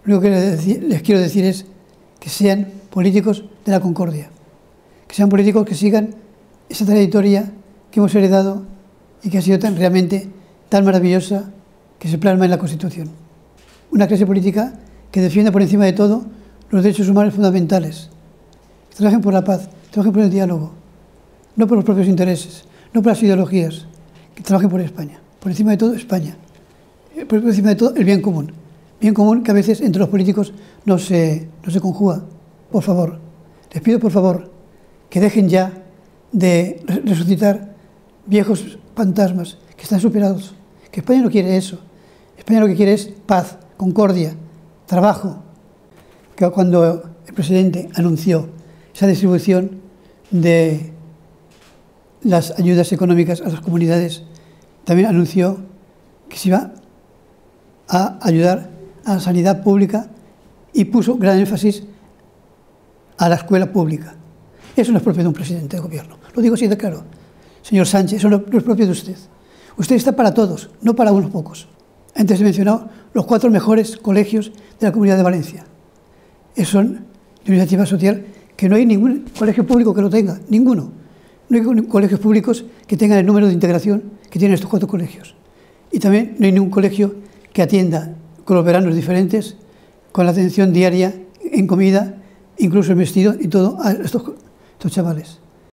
Lo único que les quiero decir es que sean políticos de la concordia, que sean políticos que sigan esa trayectoria que hemos heredado y que ha sido realmente tan maravillosa que se plasma en la Constitución. Una clase política que defienda por encima de todo los derechos humanos fundamentales, que trabajen por la paz, que trabajen por el diálogo, no por los propios intereses, no por las ideologías, que trabajen por España, por encima de todo España, por encima de todo el bien común que a veces entre los políticos no se conjuga. Por favor, les pido por favor que dejen ya de resucitar viejos fantasmas que están superados, que España no quiere eso. España lo que quiere es paz, concordia, trabajo. Que cuando el presidente anunció esa distribución de las ayudas económicas a las comunidades, también anunció que se iba a ayudar a la sanidad pública y puso gran énfasis a la escuela pública. Eso no es propio de un presidente de gobierno. Lo digo así de claro. Señor Sánchez, eso no es propio de usted. Usted está para todos, no para unos pocos. Antes he mencionado los 4 mejores colegios de la Comunidad de Valencia. Esos son de iniciativa social que no hay ningún colegio público que lo tenga, ninguno. No hay colegios públicos que tengan el número de integración que tienen estos 4 colegios. Y también no hay ningún colegio que atienda con los veranos diferentes, con la atención diaria en comida, incluso el vestido y todo a estos chavales.